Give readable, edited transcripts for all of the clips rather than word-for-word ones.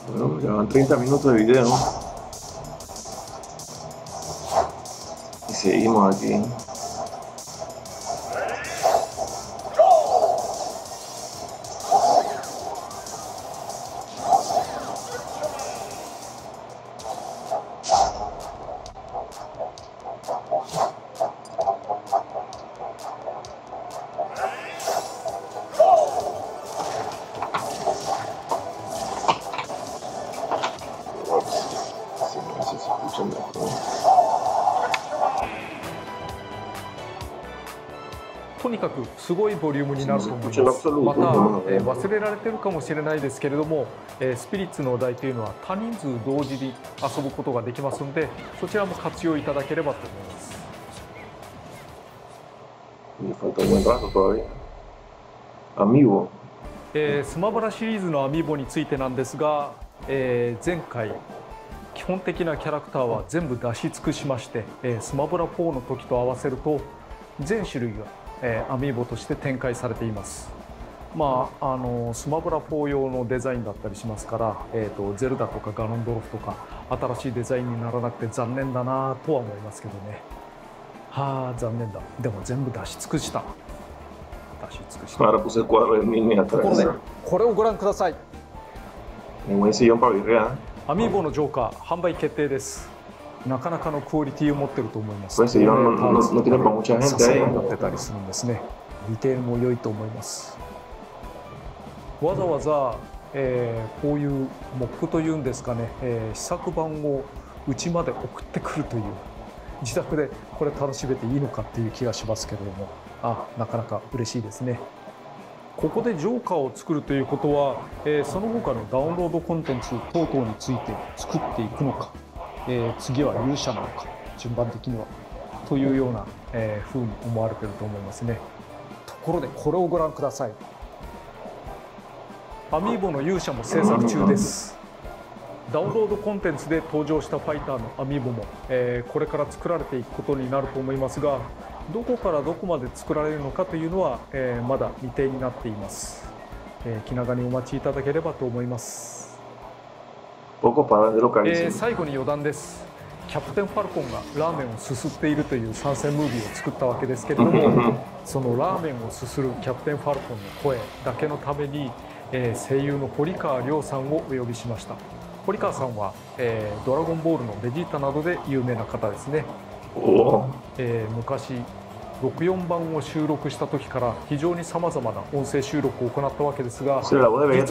Bueno, ya van 30 minutos de video y seguimos aquí. とにかくすごいボリュームになると思います。また、忘れられてるかもしれないですけれども、スピリッツのお題というのは多人数同時に遊ぶことができますので、そちらも活用いただければと思います。スマブラシリーズのアミーボについてなんですが、前回基本的なキャラクターは全部出し尽くしまして、スマブラ4の時と合わせると全種類がアミーボとして展開されています。スマブラ4用のデザインだったりしますから、ゼルダとかガノンドロフとか新しいデザインにならなくて残念だなとは思いますけどね。はあ、残念だ。でも全部出し尽くした。出し尽くした。ところでこれをご覧ください。アミーボのジョーカー販売決定です。なかなかのクオリティを持ってると思います。撮影になってたりするんですね。ディテールも良いと思います。わざわざ、こういうモップというんですかね、試作版をうちまで送ってくるという、自宅でこれ楽しめていいのかっていう気がしますけれども、なかなか嬉しいですね。ここでジョーカーを作るということは、その他のダウンロードコンテンツ等々について作っていくのか、次は勇者なのか、順番的にはというような、風に思われていると思いますね。ところでこれをご覧ください。アミーボの勇者も制作中です。ダウンロードコンテンツで登場したファイターのアミーボも、これから作られていくことになると思いますが、どこからどこまで作られるのかというのは、まだ未定になっています。気長にお待ちいただければと思います。最後に余談です。キャプテンファルコンがラーメンをすすっているという参戦ムービーを作ったわけですけれども、そのラーメンをすするキャプテンファルコンの声だけのために、声優の堀川亮さんをお呼びしました。堀川さんは、ドラゴンボールのベジータなどで有名な方ですね。昔64番を収録した時から非常にさまざまな音声収録を行ったわけですが、実は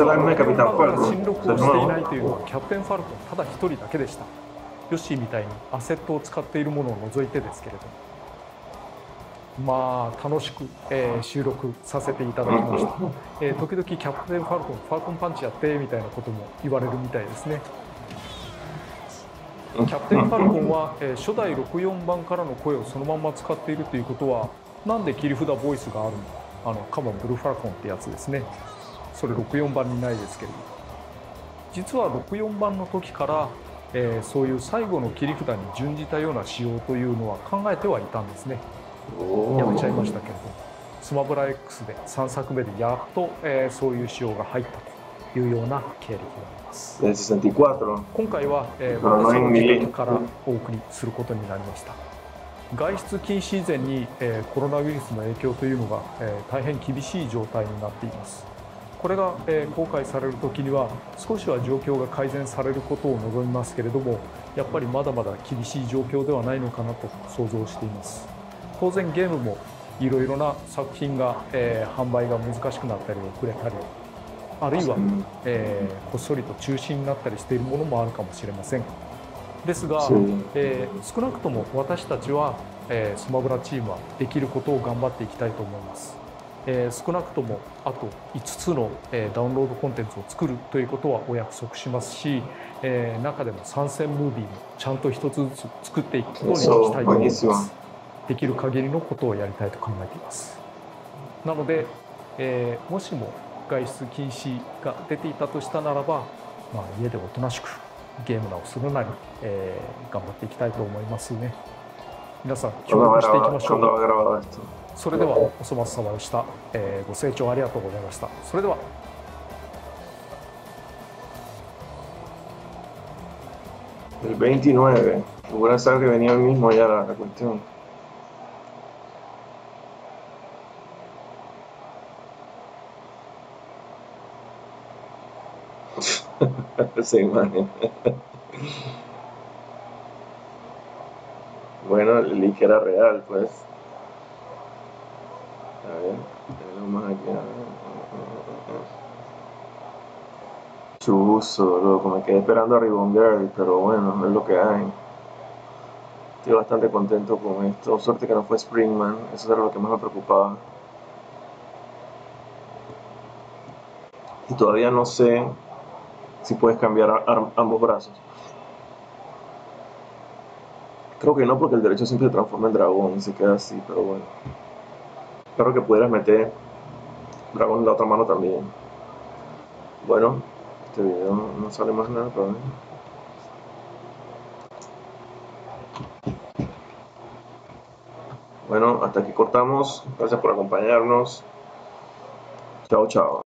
64番から新録をしていないというのはキャプテンファルコンただ一人だけでした。ヨッシーみたいにアセットを使っているものを除いてですけれども、楽しく、収録させていただきました。時々キャプテンファルコン、ファルコンパンチやってみたいなことも言われるみたいですね。キャプテンファルコンは、初代64番からの声をそのまま使っているということは、なんで切り札ボイスがあるの？カモンブルーファルコンってやつですね。それ64番にないですけれど、実は64番の時から、そういう最後の切り札に準じたような仕様というのは考えてはいたんですね。やめちゃいましたけれど、スマブラ X で3作目でやっと、そういう仕様が入ったというような経歴があります。今回は、私の自宅からお送りすることになりました。外出禁止以前に、コロナウイルスの影響というのが、大変厳しい状態になっています。これが、公開される時には少しは状況が改善されることを望みますけれども、やっぱりまだまだ厳しい状況ではないのかなと想像しています。当然ゲームもいろいろな作品が、販売が難しくなったり遅れたり、あるいは、こっそりと中止になったりしているものもあるかもしれません。ですが、少なくとも私たちは、スマブラチームはできることを頑張っていきたいと思います。少なくともあと5つの、ダウンロードコンテンツを作るということはお約束しますし、中でも参戦ムービーもちゃんと一つずつ作っていくことにしたいと思います。できる限りのことをやりたいと考えています。なので、もしも外出禁止が出ていたとしたならば、家でおとなしくゲームなをするなり、頑張っていきたいと思いますね。皆さん協力していきましょう。それではお粗末様でした。ご清聴ありがとうございました。それでは。 El 29. Hubiera sabido que venía hoy mismo ya la cuestión. Esa imagen. Bueno, el leak era real, pues. A ver, tenemos más aquí. Chuzo, loco, me quedé esperando a Ribbon Girl, pero bueno, es lo que hay. Estoy bastante contento con esto. Suerte que no fue Springman, eso era lo que más me preocupaba. Y todavía no sé si puedes cambiar ambos brazos. Creo que no, porque el derecho siempre se transforma en dragón y se queda así, pero bueno. Claro que pudieras meter dragón en la otra mano también. Bueno, este video no sale más nada, pero bueno, hasta aquí cortamos. Gracias por acompañarnos. Chao, chao.